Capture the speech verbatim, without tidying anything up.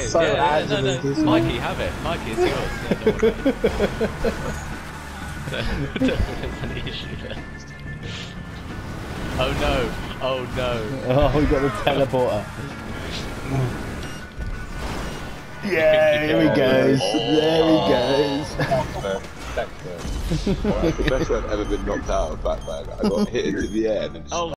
okay. So yeah, yeah, no, no. agitated. Mikey, have it. Mikey, it's yours. Yeah, don't worry about it. Don't there's any issue there. Oh no! Oh no! Oh, we got the teleporter. Yeah, here he goes. Oh. There he goes. That's the best way I've ever been knocked out of Batman. I got hit into the air and then just